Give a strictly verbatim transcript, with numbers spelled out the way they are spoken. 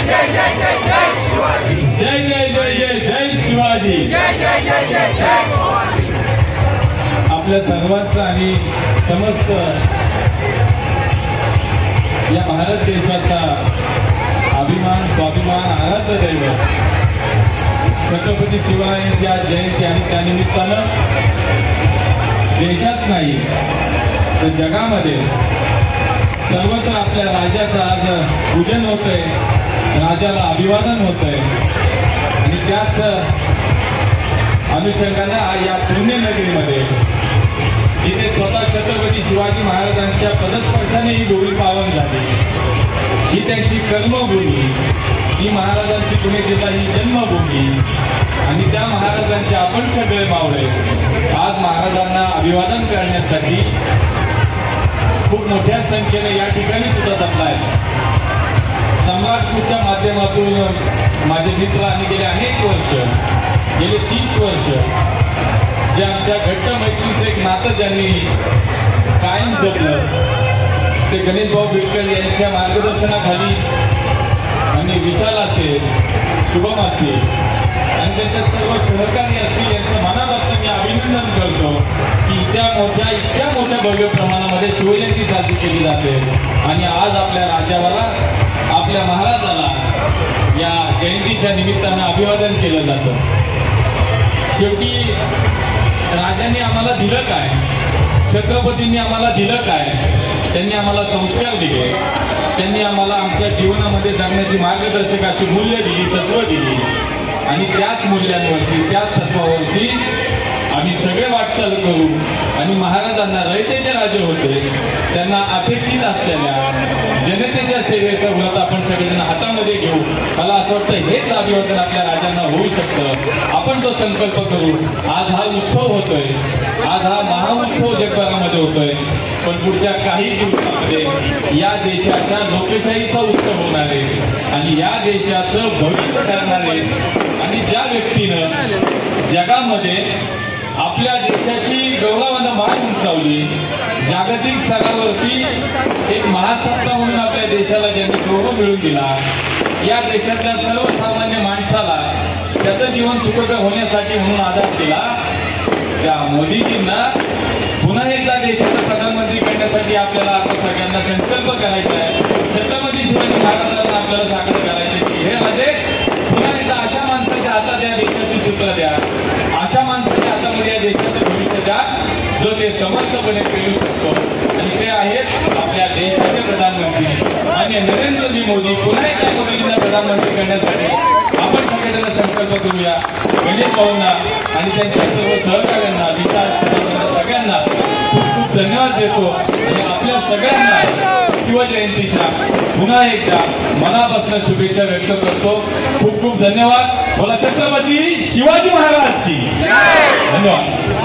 जय जय जय जय शिवाजी, जय जय जय जय जय शिवाजी, जय जय जय जय जय भवानी। आपल्या सर्वांचा आणि समस्त या भारत देशाचा अभिमान स्वाभिमान आराध्य दैवत छत्रपती शिवरायांची आज जयंती आणि त्यानिमित्तानं देशात नाही तर जगामध्ये सर्वत्र आपल्या राजाचं आज पूजन होतंय, राजाला अभिवादन होतंय आणि त्याच अनुषंगानं या पुण्यनगरीमध्ये जिथे स्वतः छत्रपती शिवाजी महाराजांच्या पदस्पर्शाने ही भूमी पावन झाली, ही त्यांची कर्मभूमी, ही महाराजांची पुणे जिल्हा ही जन्मभूमी आणि त्या महाराजांचे आपण सगळे मावळे आज महाराजांना अभिवादन करण्यासाठी खूप मोठ्या संख्येने या ठिकाणी सुद्धा जमला आहे। सम्राटपूरच्या माध्यमातून माझे मित्र आणि गेले अनेक वर्ष गेले तीस वर्ष जे आमच्या घट्ट मैत्रीचं एक नातं ज्यांनी कायम जपलं ते गणेश भाऊ बिडकर यांच्या मार्गदर्शनाखाली आणि विशाल असेल, शुभम असतील आणि त्यांचे सर्व सहकारी असतील यांचं मनापासून मी अभिनंदन करतो की इतक्या मोठ्या इतक्या मोठ्या भव्य प्रमाणामध्ये शिवजयंती साजरी केली जाते आणि आज आपल्या राज्याला आपल्या महाराजाला या जयंतीच्या निमित्तानं अभिवादन केलं जातं। शेवटी राजांनी आम्हाला दिलं काय, छत्रपतींनी आम्हाला दिलं काय, त्यांनी आम्हाला संस्कार दिले, त्यांनी आम्हाला आमच्या जीवनामध्ये जगण्याची मार्गदर्शक अशी मूल्य दिली, तत्व दिली आणि त्याच मूल्यांवरती त्याच तत्वावरती आम्ही सगळे वाटचाल करू आणि महाराजांना रयतेचे राजे होते त्यांना अपेक्षित असलेल्या जनतेच्या सेवेचं व्रत आपण सगळेजण हातामध्ये घेऊ। मला असं वाटतं हेच अभिवादन आपल्या राजांना होऊ शकतं। आपण तो संकल्प करू। आज हा उत्सव होतोय, आज हा महाउत्सव जगभरामध्ये होतोय, पण पुढच्या काही दिवसांमध्ये या देशाच्या लोकशाहीचा उत्सव होणार आहे आणि या देशाचं भविष्य ठरणार आहे आणि ज्या व्यक्तीनं जगामध्ये आपल्या देशाची गौरवानं मान उंचावली, जागतिक स्तरावरती एक महासत्ता म्हणून आपल्या देशाला ज्यांनी गौरव मिळवून दिला, या देशातल्या सर्वसामान्य माणसाला त्याचं जीवन सुखकर होण्यासाठी म्हणून आधार दिला, त्या मोदीजींना पुन्हा एकदा देशाचा प्रधानमंत्री करण्यासाठी आपल्याला आता सगळ्यांना संकल्प करायचा आहे। छत्रपती शिवाजी महाराजांना आपल्याला साकार करायचे की हे राजे पुन्हा एकदा अशा माणसाच्या हातात या देशाची सूत्र द्या, अशा माणसाच्या हातामध्ये या देशाचं भविष्य द्या जो ते समर्थपणे पेलू शकतो आणि ते आहेत आपल्या देशाचे प्रधानमंत्री आणि नरेंद्रजी मोदी। पुन्हा एकदा मोदीजींना प्रधानमंत्री करण्यासाठी आपण सगळेजण संकल्प करूया। गणेश भाऊंना आणि त्यांच्या सर्व सहकार्यांना, विशाल सगळ्यांना सगळ्यांना खूप खूप धन्यवाद देतो आणि आपल्या सगळ्यांना शिवजयंतीच्या पुन्हा एकदा मनापासून शुभेच्छा व्यक्त करतो। खूप खूप धन्यवाद। बोला छत्रपती शिवाजी महाराज की धन्यवाद।